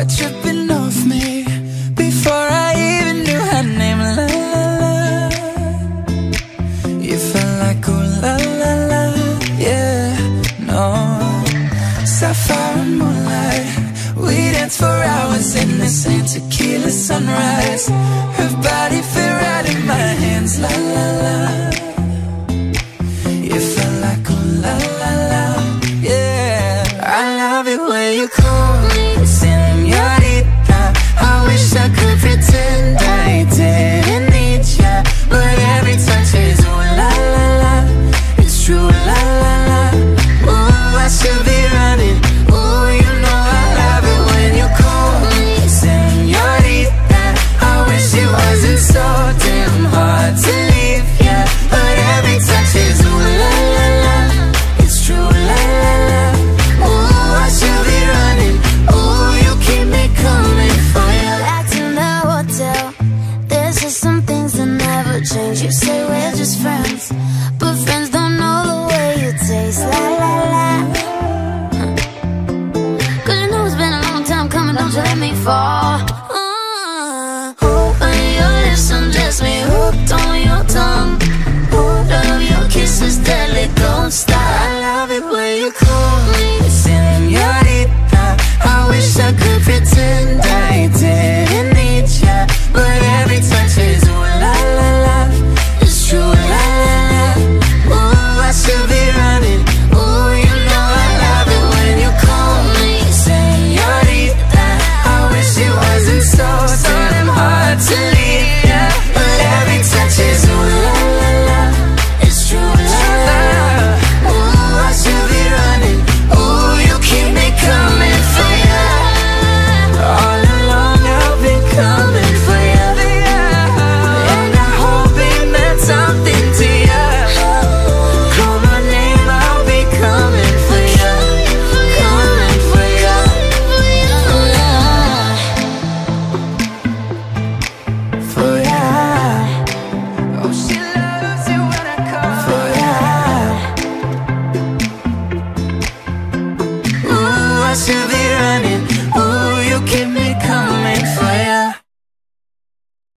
tripping off me before I even knew her name. La la la, you felt like ooh la la la, yeah, no. Sapphire and moonlight, we danced for hours in the same tequila sunrise. Her body fit right in my hands, la la la. You felt like ooh la la la, yeah. I love it when you call me señorita. I wish I could pretend I didn't need ya, but every touch is ooh la la la. It's true, la la la. Ooh, I should be running. Ooh, you know I love it when you call me señorita. I wish it wasn't so damn hard to leave ya, but every touch is ooh la la la. It's true, la la la. Ooh, I should be running. Ooh, you keep me coming for you. Back in the hotel, there's just some things that never change. You say we're just friends, but friends don't know the way you taste. La la la. Cause you know it's been a long time coming, don't you let me fall. On your lips undress me, hooked on your tongue. Love your kisses, deadly, don't stop. I love it when you call me señorita. I wish I could pretend I didn't need ya, but every touch is ooh la la la. It's true, la la la. Ooh, I should be running. Ooh, you know I love it when you call me señorita. I wish it wasn't so damn hard to leave ya, but every touch is ooh la la la. It's true, la la la. Ooh, I should be running. Ooh, you keep me coming for ya. All along I've been coming for ya, and I hope it meant something to ya. Call my name, I'll be coming for ya, coming for ya. For ya. Oh, she loves it when I call for ya. Ooh, I should be running. Ooh, you keep me